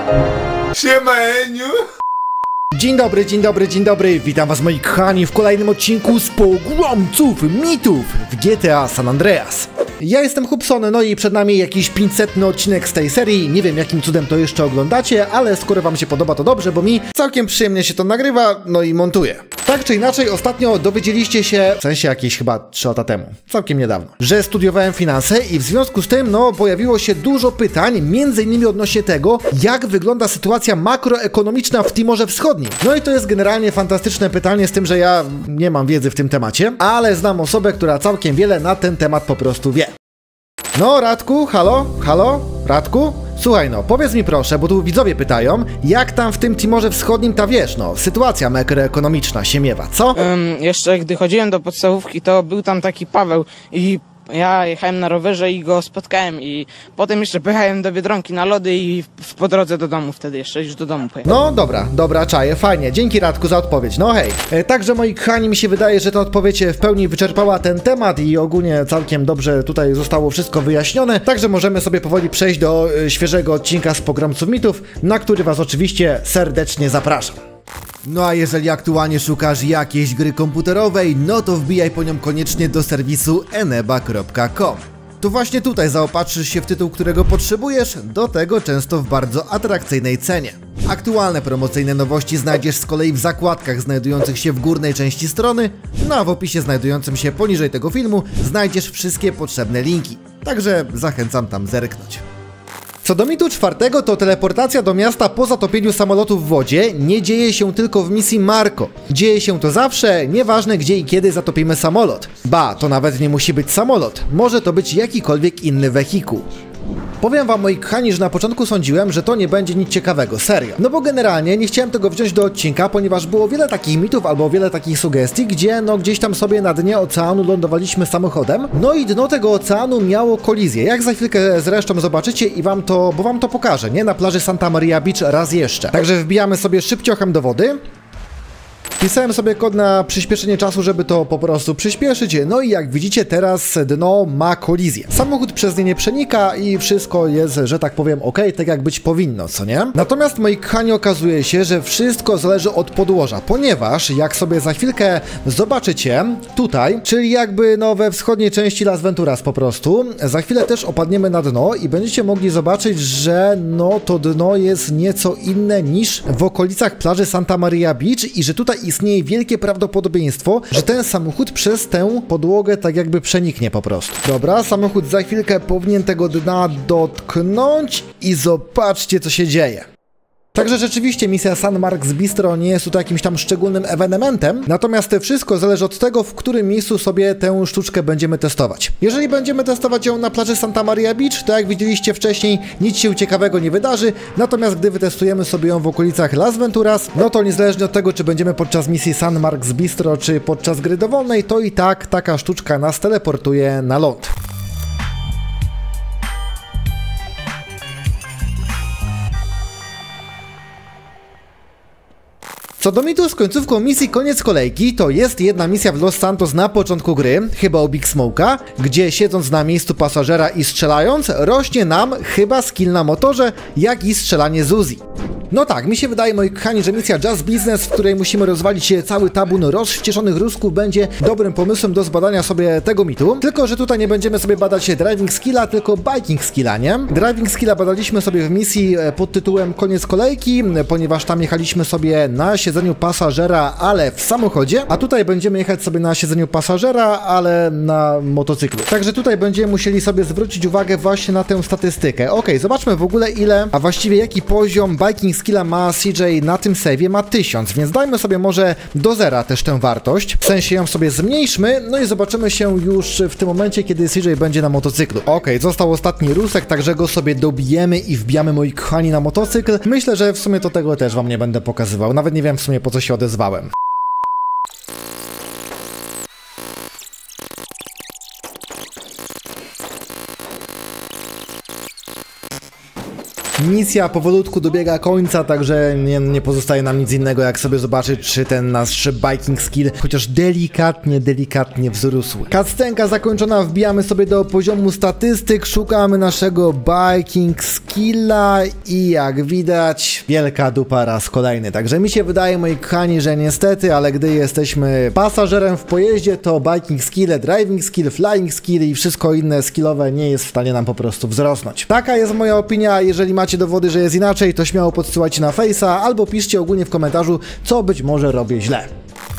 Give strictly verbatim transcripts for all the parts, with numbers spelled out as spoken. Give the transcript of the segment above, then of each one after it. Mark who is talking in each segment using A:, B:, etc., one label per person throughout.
A: Siema, Eniu!
B: Dzień dobry, dzień dobry, dzień dobry, witam was moi kochani w kolejnym odcinku z pogromców mitów w G T A San Andreas. Ja jestem Hubson, no i przed nami jakiś pięćsetny odcinek z tej serii. Nie wiem jakim cudem to jeszcze oglądacie, ale skoro wam się podoba to dobrze, bo mi całkiem przyjemnie się to nagrywa, no i montuje. Tak czy inaczej, ostatnio dowiedzieliście się, w sensie jakieś chyba trzy lata temu, całkiem niedawno, że studiowałem finanse i w związku z tym, no, pojawiło się dużo pytań, między innymi odnośnie tego, jak wygląda sytuacja makroekonomiczna w Timorze Wschodnim. No i to jest generalnie fantastyczne pytanie, z tym, że ja nie mam wiedzy w tym temacie, ale znam osobę, która całkiem wiele na ten temat po prostu wie. No, Radku, halo, halo, Radku? Słuchaj no, powiedz mi proszę, bo tu widzowie pytają, jak tam w tym Timorze Wschodnim ta, wiesz, no, sytuacja makroekonomiczna się miewa, co?
C: Um, jeszcze gdy chodziłem do podstawówki, to był tam taki Paweł i ja jechałem na rowerze i go spotkałem i potem jeszcze pojechałem do Biedronki na lody i w, po drodze do domu wtedy jeszcze, już do domu pojechałem.
B: No dobra, dobra, czaję, fajnie, dzięki Radku za odpowiedź, no hej. E, także moi kochani, mi się wydaje, że ta odpowiedź w pełni wyczerpała ten temat i ogólnie całkiem dobrze tutaj zostało wszystko wyjaśnione, także możemy sobie powoli przejść do e, świeżego odcinka z Pogromców Mitów, na który was oczywiście serdecznie zapraszam. No a jeżeli aktualnie szukasz jakiejś gry komputerowej, no to wbijaj po nią koniecznie do serwisu eneba kropka com. To właśnie tutaj zaopatrzysz się w tytuł, którego potrzebujesz, do tego często w bardzo atrakcyjnej cenie. Aktualne promocyjne nowości znajdziesz z kolei w zakładkach znajdujących się w górnej części strony, no a w opisie znajdującym się poniżej tego filmu znajdziesz wszystkie potrzebne linki. Także zachęcam tam zerknąć. Co do mitu czwartego, to teleportacja do miasta po zatopieniu samolotu w wodzie nie dzieje się tylko w misji Marco. Dzieje się to zawsze, nieważne gdzie i kiedy zatopimy samolot. Ba, to nawet nie musi być samolot, może to być jakikolwiek inny wehikuł. Powiem wam moi kochani, że na początku sądziłem, że to nie będzie nic ciekawego, serio. No bo generalnie nie chciałem tego wziąć do odcinka, ponieważ było wiele takich mitów albo wiele takich sugestii, gdzie no gdzieś tam sobie na dnie oceanu lądowaliśmy samochodem, no i dno tego oceanu miało kolizję, jak za chwilkę zresztą zobaczycie i wam to, bo wam to pokażę, nie? Na plaży Santa Maria Beach raz jeszcze. Także wbijamy sobie szybciochem do wody. Wpisałem sobie kod na przyspieszenie czasu, żeby to po prostu przyspieszyć, no i jak widzicie teraz dno ma kolizję. Samochód przez nie nie przenika i wszystko jest, że tak powiem, ok, tak jak być powinno, co nie? Natomiast moi kochani, okazuje się, że wszystko zależy od podłoża, ponieważ jak sobie za chwilkę zobaczycie tutaj, czyli jakby no we wschodniej części Las Venturas po prostu, za chwilę też opadniemy na dno i będziecie mogli zobaczyć, że no to dno jest nieco inne niż w okolicach plaży Santa Maria Beach i że tutaj istnieje wielkie prawdopodobieństwo, że ten samochód przez tę podłogę tak jakby przeniknie po prostu. Dobra, samochód za chwilkę powinien tego dna dotknąć i zobaczcie co się dzieje. Także rzeczywiście misja San Marks Bistro nie jest tutaj jakimś tam szczególnym ewenementem, natomiast wszystko zależy od tego, w którym miejscu sobie tę sztuczkę będziemy testować. Jeżeli będziemy testować ją na plaży Santa Maria Beach, to jak widzieliście wcześniej, nic się ciekawego nie wydarzy, natomiast gdy wytestujemy sobie ją w okolicach Las Venturas, no to niezależnie od tego, czy będziemy podczas misji San Marks Bistro, czy podczas gry dowolnej, to i tak taka sztuczka nas teleportuje na ląd. Co do mitu z końcówką misji koniec kolejki, to jest jedna misja w Los Santos na początku gry, chyba u Big Smoke'a, gdzie siedząc na miejscu pasażera i strzelając, rośnie nam chyba skill na motorze, jak i strzelanie z Uzi. No tak, mi się wydaje, moi kochani, że misja Just Business, w której musimy rozwalić cały tabun rozwścieczonych Rusków, będzie dobrym pomysłem do zbadania sobie tego mitu. Tylko że tutaj nie będziemy sobie badać driving skilla, tylko biking skilla, nie? Driving skilla badaliśmy sobie w misji pod tytułem Koniec kolejki, ponieważ tam jechaliśmy sobie na siedzeniu pasażera, ale w samochodzie, a tutaj będziemy jechać sobie na siedzeniu pasażera, ale na motocyklu. Także tutaj będziemy musieli sobie zwrócić uwagę właśnie na tę statystykę. Ok, zobaczmy w ogóle ile, a właściwie jaki poziom biking skilla ma C J na tym save'ie, ma tysiąc, więc dajmy sobie może do zera też tę wartość, w sensie ją sobie zmniejszmy, no i zobaczymy się już w tym momencie, kiedy C J będzie na motocyklu. Ok, został ostatni rusek, także go sobie dobijemy i wbijamy, moi kochani, na motocykl. Myślę, że w sumie to tego też wam nie będę pokazywał, nawet nie wiem w sumie po co się odezwałem. Misja powolutku dobiega końca, także nie, nie pozostaje nam nic innego, jak sobie zobaczyć, czy ten nasz biking skill chociaż delikatnie, delikatnie wzrósł. Cutscenka zakończona, wbijamy sobie do poziomu statystyk, szukamy naszego biking skilla i jak widać, wielka dupa raz kolejny. Także mi się wydaje, moi kochani, że niestety, ale gdy jesteśmy pasażerem w pojeździe, to biking skill, driving skill, flying skill i wszystko inne skillowe nie jest w stanie nam po prostu wzrosnąć. Taka jest moja opinia. Jeżeli macie dowody, że jest inaczej, to śmiało podsyłajcie na Face'a albo piszcie ogólnie w komentarzu, co być może robię źle.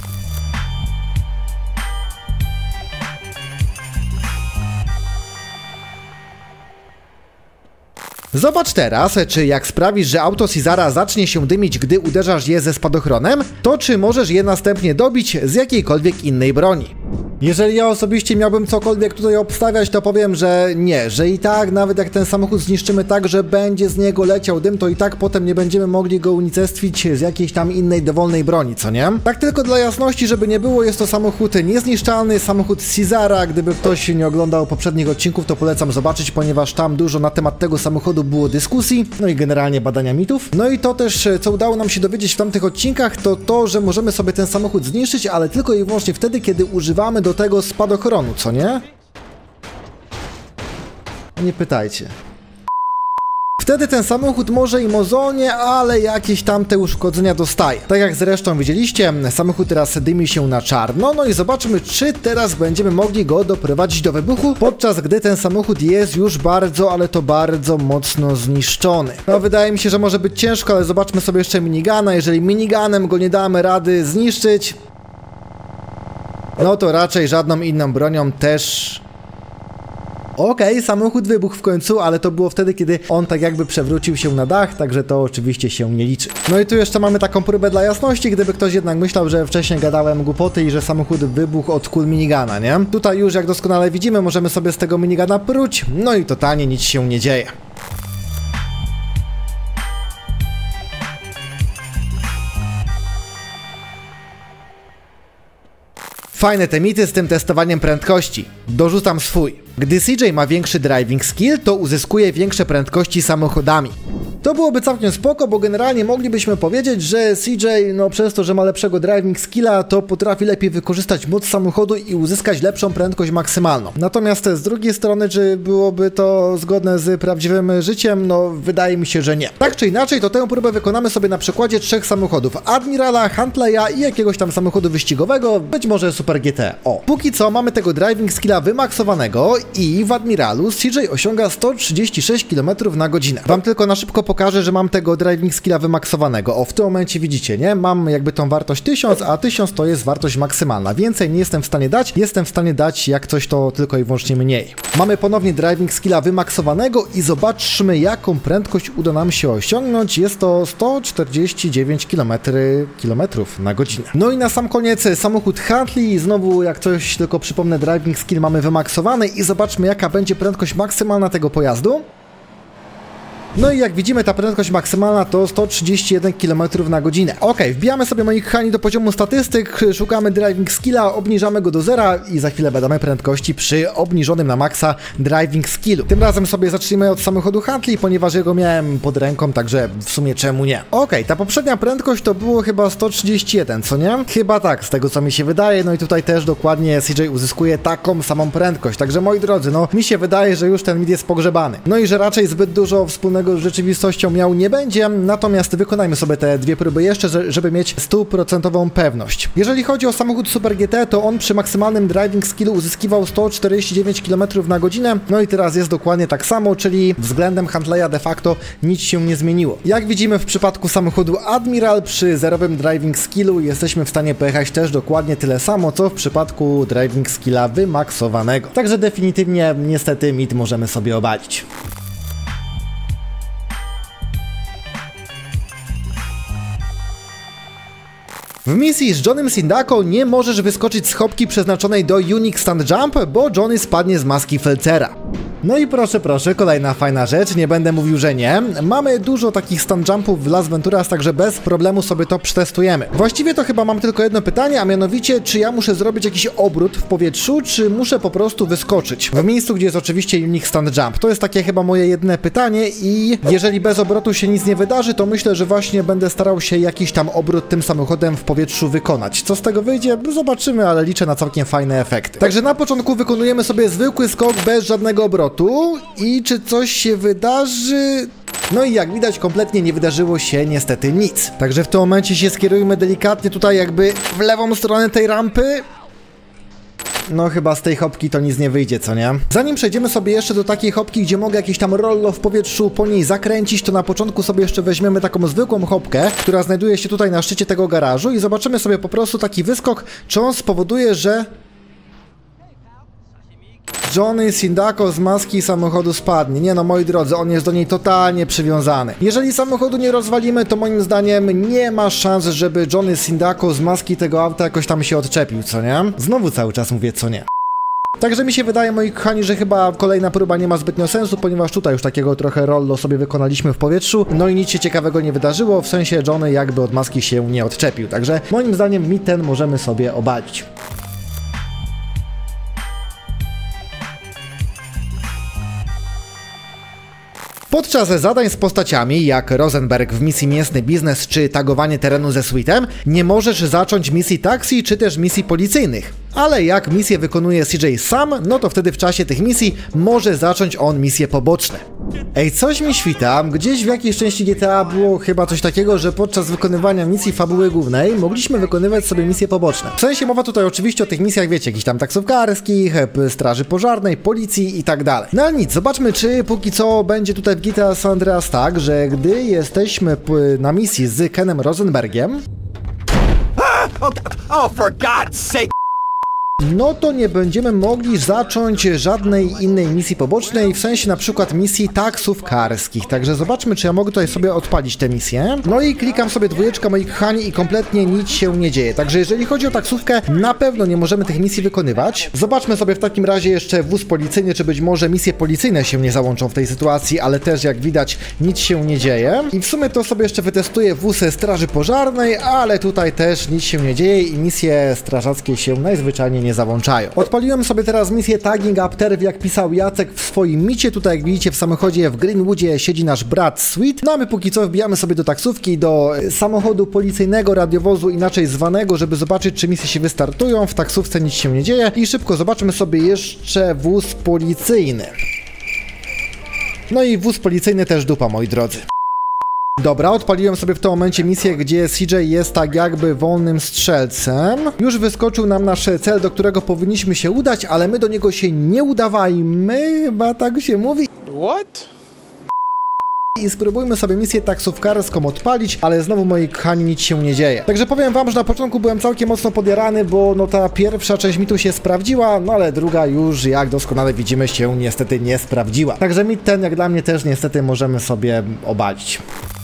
B: Zobacz teraz, czy jak sprawisz, że auto Caesara zacznie się dymić, gdy uderzasz je ze spadochronem, to czy możesz je następnie dobić z jakiejkolwiek innej broni. Jeżeli ja osobiście miałbym cokolwiek tutaj obstawiać, to powiem, że nie, że i tak nawet jak ten samochód zniszczymy tak, że będzie z niego leciał dym, to i tak potem nie będziemy mogli go unicestwić z jakiejś tam innej dowolnej broni, co nie? Tak tylko dla jasności, żeby nie było, jest to samochód niezniszczalny, samochód Caesara. Gdyby ktoś nie oglądał poprzednich odcinków, to polecam zobaczyć, ponieważ tam dużo na temat tego samochodu było dyskusji, no i generalnie badania mitów. No i to też, co udało nam się dowiedzieć w tamtych odcinkach, to to, że możemy sobie ten samochód zniszczyć, ale tylko i wyłącznie wtedy, kiedy używamy do tego spadochronu, co nie? Nie pytajcie. Wtedy ten samochód może i mozolnie, ale jakieś tam te uszkodzenia dostaje. Tak jak zresztą widzieliście, samochód teraz dymi się na czarno, no i zobaczmy, czy teraz będziemy mogli go doprowadzić do wybuchu, podczas gdy ten samochód jest już bardzo, ale to bardzo mocno zniszczony. No wydaje mi się, że może być ciężko, ale zobaczmy sobie jeszcze minigana. Jeżeli miniganem go nie damy rady zniszczyć, no to raczej żadną inną bronią też... Okej, okay, samochód wybuchł w końcu, ale to było wtedy, kiedy on tak jakby przewrócił się na dach, także to oczywiście się nie liczy. No i tu jeszcze mamy taką próbę dla jasności, gdyby ktoś jednak myślał, że wcześniej gadałem głupoty i że samochód wybuchł od kul minigana, nie? Tutaj już, jak doskonale widzimy, możemy sobie z tego minigana pruć, no i totalnie nic się nie dzieje. Fajne te mity z tym testowaniem prędkości. Dorzucam swój. Gdy C J ma większy driving skill, to uzyskuje większe prędkości samochodami. To byłoby całkiem spoko, bo generalnie moglibyśmy powiedzieć, że C J, no przez to, że ma lepszego driving skilla, to potrafi lepiej wykorzystać moc samochodu i uzyskać lepszą prędkość maksymalną. Natomiast z drugiej strony, czy byłoby to zgodne z prawdziwym życiem? No wydaje mi się, że nie. Tak czy inaczej, to tę próbę wykonamy sobie na przykładzie trzech samochodów. Admirala, Huntleya i jakiegoś tam samochodu wyścigowego, być może Super G T. O. Póki co mamy tego driving skilla wymaksowanego i w Admiralu C J osiąga sto trzydzieści sześć kilometrów na godzinę. Wam tylko na szybko pokażę, że mam tego driving skilla wymaksowanego. O, w tym momencie widzicie, nie? Mam jakby tą wartość tysiąc, a tysiąc to jest wartość maksymalna. Więcej nie jestem w stanie dać, jestem w stanie dać jak coś to tylko i wyłącznie mniej. Mamy ponownie driving skilla wymaksowanego i zobaczmy, jaką prędkość uda nam się osiągnąć. Jest to sto czterdzieści dziewięć kilometrów na godzinę. No i na sam koniec samochód Huntley. Znowu, jak coś tylko przypomnę, driving skill mamy wymaksowany i zobaczmy, jaka będzie prędkość maksymalna tego pojazdu. No i jak widzimy, ta prędkość maksymalna to sto trzydzieści jeden kilometrów na godzinę. Ok, wbijamy sobie, moi kochani, do poziomu statystyk, szukamy driving skilla, obniżamy go do zera i za chwilę badamy prędkości przy obniżonym na maksa driving skillu. Tym razem sobie zacznijmy od samochodu Huntley, ponieważ jego miałem pod ręką, także w sumie czemu nie. Ok, ta poprzednia prędkość to było chyba sto trzydzieści jeden, co nie? Chyba tak, z tego co mi się wydaje, no i tutaj też dokładnie C J uzyskuje taką samą prędkość, także moi drodzy, no mi się wydaje, że już ten mit jest pogrzebany. No i że raczej zbyt dużo wspólnego z rzeczywistością miał nie będzie, natomiast wykonajmy sobie te dwie próby jeszcze, żeby mieć stuprocentową pewność. Jeżeli chodzi o samochód Super G T, to on przy maksymalnym driving skillu uzyskiwał sto czterdzieści dziewięć kilometrów na godzinę, no i teraz jest dokładnie tak samo, czyli względem Huntleya de facto nic się nie zmieniło. Jak widzimy w przypadku samochodu Admiral, przy zerowym driving skillu jesteśmy w stanie pojechać też dokładnie tyle samo, co w przypadku driving skilla wymaksowanego. Także definitywnie niestety mit możemy sobie obalić. W misji z Johnnym Sindako nie możesz wyskoczyć z chopki przeznaczonej do Unique Stunt Jump, bo Johnny spadnie z maski Felcera. No i proszę, proszę, kolejna fajna rzecz, nie będę mówił, że nie. Mamy dużo takich stunt jumpów w Las Venturas, także bez problemu sobie to przetestujemy. Właściwie to chyba mam tylko jedno pytanie, a mianowicie, czy ja muszę zrobić jakiś obrót w powietrzu, czy muszę po prostu wyskoczyć w miejscu, gdzie jest oczywiście unique stunt jump. To jest takie chyba moje jedyne pytanie i jeżeli bez obrotu się nic nie wydarzy, to myślę, że właśnie będę starał się jakiś tam obrót tym samochodem w powietrzu wykonać. Co z tego wyjdzie? Zobaczymy, ale liczę na całkiem fajne efekty. Także na początku wykonujemy sobie zwykły skok bez żadnego obrotu i czy coś się wydarzy? No i jak widać, kompletnie nie wydarzyło się niestety nic. Także w tym momencie się skierujmy delikatnie tutaj jakby w lewą stronę tej rampy. No chyba z tej hopki to nic nie wyjdzie, co nie? Zanim przejdziemy sobie jeszcze do takiej hopki, gdzie mogę jakiś tam rollo w powietrzu po niej zakręcić, to na początku sobie jeszcze weźmiemy taką zwykłą hopkę, która znajduje się tutaj na szczycie tego garażu i zobaczymy sobie po prostu taki wyskok, czy on spowoduje, że Johnny Sindako z maski samochodu spadnie. Nie no, moi drodzy, on jest do niej totalnie przywiązany. Jeżeli samochodu nie rozwalimy, to moim zdaniem nie ma szans, żeby Johnny Sindako z maski tego auta jakoś tam się odczepił, co nie? Znowu cały czas mówię, co nie. Także mi się wydaje, moi kochani, że chyba kolejna próba nie ma zbytnio sensu, ponieważ tutaj już takiego trochę rollo sobie wykonaliśmy w powietrzu, no i nic się ciekawego nie wydarzyło, w sensie Johnny jakby od maski się nie odczepił. Także moim zdaniem mit ten możemy sobie obalić. Podczas zadań z postaciami, jak Rosenberg w misji Mięsny Biznes czy tagowanie terenu ze suitem, nie możesz zacząć misji taksi czy też misji policyjnych. Ale jak misję wykonuje C J sam, no to wtedy w czasie tych misji może zacząć on misje poboczne. Ej, coś mi świta, gdzieś w jakiejś części G T A było chyba coś takiego, że podczas wykonywania misji fabuły głównej mogliśmy wykonywać sobie misje poboczne. W sensie mowa tutaj oczywiście o tych misjach, wiecie, jakichś tam taksówkarskich, straży pożarnej, policji i tak dalej. No ale nic, zobaczmy, czy póki co będzie tutaj w G T A San Andreas tak, że gdy jesteśmy na misji z Kenem Rosenbergiem,
A: Oh, oh, for God's sake!
B: no to nie będziemy mogli zacząć żadnej innej misji pobocznej, w sensie na przykład misji taksówkarskich. Także zobaczmy, czy ja mogę tutaj sobie odpalić tę misję. No i klikam sobie dwójeczkę, moi kochani, i kompletnie nic się nie dzieje. Także jeżeli chodzi o taksówkę, na pewno nie możemy tych misji wykonywać. Zobaczmy sobie w takim razie jeszcze wóz policyjny, czy być może misje policyjne się nie załączą w tej sytuacji, ale też jak widać nic się nie dzieje. I w sumie to sobie jeszcze wytestuję wóz straży pożarnej, ale tutaj też nic się nie dzieje i misje strażackie się najzwyczajniej nie nie załączają. Odpaliłem sobie teraz misję Tagging Up Terw, jak pisał Jacek w swoim micie. Tutaj jak widzicie w samochodzie w Greenwoodzie siedzi nasz brat Sweet. No a my póki co wbijamy sobie do taksówki, do samochodu policyjnego, radiowozu inaczej zwanego, żeby zobaczyć, czy misje się wystartują. W taksówce nic się nie dzieje i szybko zobaczmy sobie jeszcze wóz policyjny. No i wóz policyjny też dupa, moi drodzy. Dobra, odpaliłem sobie w tym momencie misję, gdzie C J jest tak jakby wolnym strzelcem. Już wyskoczył nam nasz cel, do którego powinniśmy się udać, ale my do niego się nie udawajmy, chyba tak się mówi.
C: What?
B: I spróbujmy sobie misję taksówkarską odpalić, ale znowu, moi kochani, nic się nie dzieje. Także powiem wam, że na początku byłem całkiem mocno podjarany, bo no ta pierwsza część mitu się sprawdziła, no ale druga już, jak doskonale widzimy, się niestety nie sprawdziła. Także mit ten, jak dla mnie, też niestety możemy sobie obalić.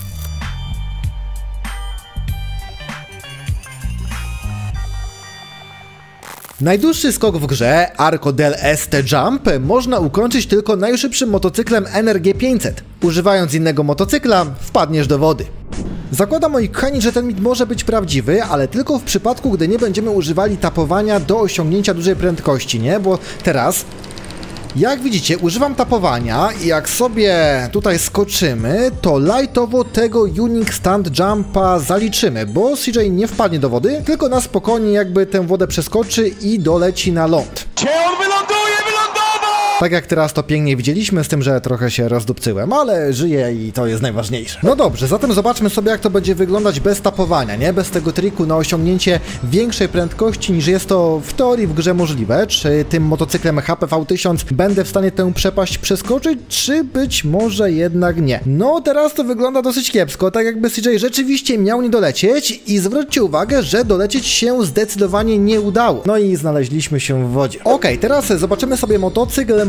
B: Najdłuższy skok w grze, Arco del Este Jump, można ukończyć tylko najszybszym motocyklem N R G pięćset. Używając innego motocykla, wpadniesz do wody. Zakładam, moi kochani, że ten mit może być prawdziwy, ale tylko w przypadku, gdy nie będziemy używali tapowania do osiągnięcia dużej prędkości, nie? Bo teraz, jak widzicie, używam tapowania i jak sobie tutaj skoczymy, to lightowo tego unique stunt jumpa zaliczymy, bo C J nie wpadnie do wody, tylko na spokojnie jakby tę wodę przeskoczy i doleci na ląd.
A: Gdzie on wyląduje, wylądował!
B: Tak jak teraz to pięknie widzieliśmy, z tym, że trochę się rozdupcyłem, ale żyję i to jest najważniejsze. No dobrze, zatem zobaczmy sobie, jak to będzie wyglądać bez tapowania, nie? Bez tego triku na osiągnięcie większej prędkości, niż jest to w teorii w grze możliwe. Czy tym motocyklem H P V tysiąc będę w stanie tę przepaść przeskoczyć, czy być może jednak nie? No teraz to wygląda dosyć kiepsko, tak jakby C J rzeczywiście miał nie dolecieć i zwróćcie uwagę, że dolecieć się zdecydowanie nie udało. No i znaleźliśmy się w wodzie. Okej, teraz zobaczymy sobie motocykl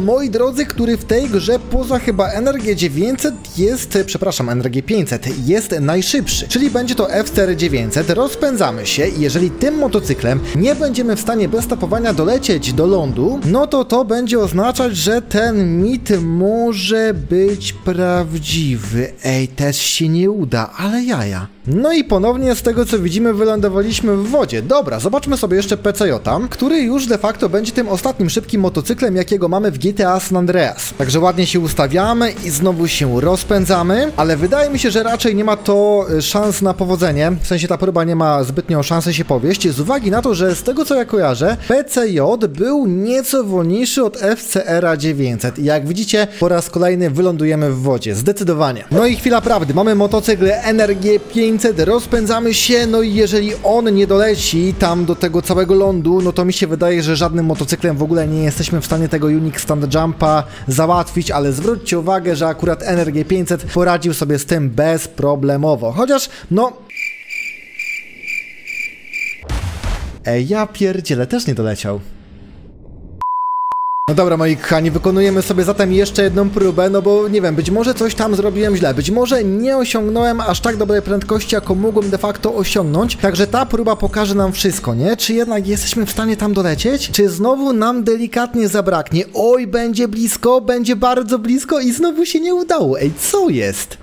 B: moi drodzy, który w tej grze poza chyba N R G dziewięćset jest, przepraszam, N R G pięćset jest najszybszy, czyli będzie to F C R dziewięćset. Rozpędzamy się i jeżeli tym motocyklem nie będziemy w stanie bez tapowania dolecieć do lądu, no to to będzie oznaczać, że ten mit może być prawdziwy. Ej, też się nie uda, ale jaja. No i ponownie z tego co widzimy wylądowaliśmy w wodzie. Dobra, zobaczmy sobie jeszcze P C J, który już de facto będzie tym ostatnim szybkim motocyklem, jakiego mamy w G T A San Andreas. Także ładnie się ustawiamy i znowu się rozpędzamy, ale wydaje mi się, że raczej nie ma to szans na powodzenie, w sensie ta próba nie ma zbytnią szansy się powieść, z uwagi na to, że z tego co ja kojarzę, P C J był nieco wolniejszy od F C R dziewięćset i jak widzicie, po raz kolejny wylądujemy w wodzie, zdecydowanie. No i chwila prawdy, mamy motocykl N R G pięćset, rozpędzamy się, no i jeżeli on nie doleci tam do tego całego lądu, no to mi się wydaje, że żadnym motocyklem w ogóle nie jesteśmy w stanie tego Unique Stand Jumpa załatwić, ale zwróćcie uwagę, że akurat N R G pięćset poradził sobie z tym bezproblemowo, chociaż no... Ej, ja pierdzielę, też nie doleciał. No dobra, moi kochani, wykonujemy sobie zatem jeszcze jedną próbę, no bo nie wiem, być może coś tam zrobiłem źle, być może nie osiągnąłem aż tak dobrej prędkości, jaką mógłbym de facto osiągnąć, także ta próba pokaże nam wszystko, nie? Czy jednak jesteśmy w stanie tam dolecieć? Czy znowu nam delikatnie zabraknie? Oj, będzie blisko, będzie bardzo blisko i znowu się nie udało, ej, co jest?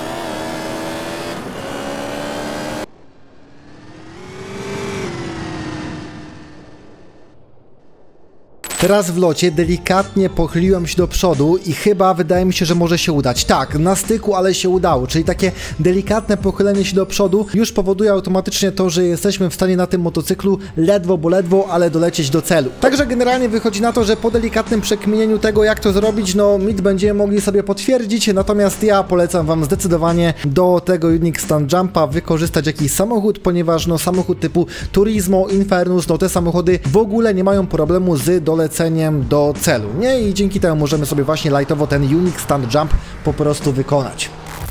B: Teraz w locie delikatnie pochyliłem się do przodu i chyba wydaje mi się, że może się udać. Tak, na styku, ale się udało, czyli takie delikatne pochylenie się do przodu już powoduje automatycznie to, że jesteśmy w stanie na tym motocyklu ledwo, bo ledwo, ale dolecieć do celu. Także generalnie wychodzi na to, że po delikatnym przekminieniu tego, jak to zrobić, no mit będziemy mogli sobie potwierdzić, natomiast ja polecam wam zdecydowanie do tego Unique Stand Jumpa wykorzystać jakiś samochód, ponieważ no samochód typu Turismo, Infernus, no te samochody w ogóle nie mają problemu z doleceniem do celu, nie? I dzięki temu możemy sobie właśnie lightowo ten Unique Stand Jump po prostu wykonać.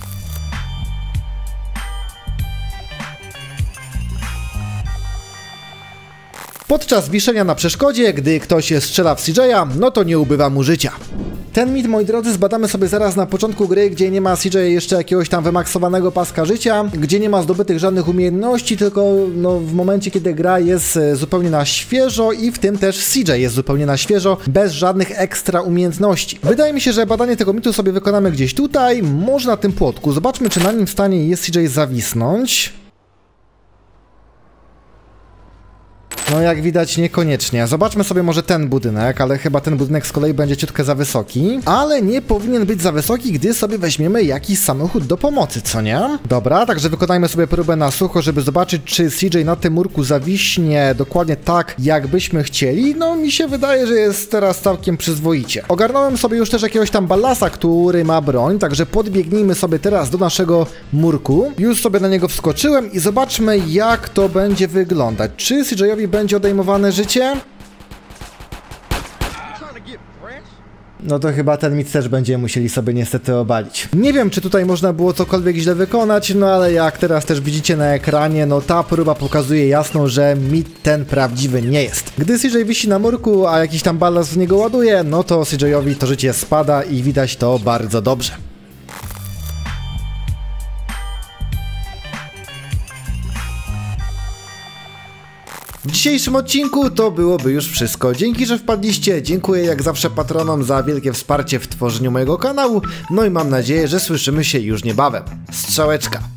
B: Podczas wiszenia na przeszkodzie, gdy ktoś strzela w C J a, no to nie ubywa mu życia. Ten mit, moi drodzy, zbadamy sobie zaraz na początku gry, gdzie nie ma C J jeszcze jakiegoś tam wymaksowanego paska życia, gdzie nie ma zdobytych żadnych umiejętności, tylko no, w momencie, kiedy gra jest zupełnie na świeżo i w tym też C J jest zupełnie na świeżo, bez żadnych ekstra umiejętności. Wydaje mi się, że badanie tego mitu sobie wykonamy gdzieś tutaj, może na tym płotku. Zobaczmy, czy na nim w stanie jest C J zawisnąć. No jak widać niekoniecznie. Zobaczmy sobie może ten budynek, ale chyba ten budynek z kolei będzie ciutkę za wysoki. Ale nie powinien być za wysoki, gdy sobie weźmiemy jakiś samochód do pomocy, co nie? Dobra, także wykonajmy sobie próbę na sucho, żeby zobaczyć, czy C J na tym murku zawiśnie dokładnie tak, jak byśmy chcieli. No mi się wydaje, że jest teraz całkiem przyzwoicie. Ogarnąłem sobie już też jakiegoś tam ballasa, który ma broń, także podbiegnijmy sobie teraz do naszego murku. Już sobie na niego wskoczyłem i zobaczmy, jak to będzie wyglądać. Czy C J-owi będzie odejmowane życie? No to chyba ten mit też będziemy musieli sobie niestety obalić. Nie wiem, czy tutaj można było cokolwiek źle wykonać, no ale jak teraz też widzicie na ekranie, no ta próba pokazuje jasno, że mit ten prawdziwy nie jest. Gdy C J wisi na murku, a jakiś tam balast w niego ładuje, no to C J-owi to życie spada i widać to bardzo dobrze. W dzisiejszym odcinku to byłoby już wszystko. Dzięki, że wpadliście. Dziękuję jak zawsze patronom za wielkie wsparcie w tworzeniu mojego kanału. No i mam nadzieję, że słyszymy się już niebawem. Strzałeczka.